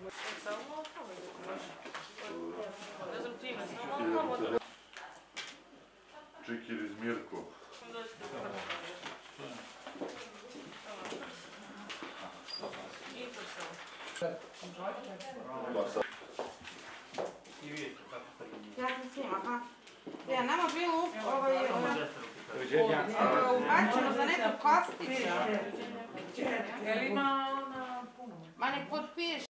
Samo tamo ne znam ti ime, samo tamo. Čikir iz Mirko. Ja sam s njim, aha. Ja, nama bilo ubačeno za nekog Kostića. Jel ima ona puno? Ma nek potpiš.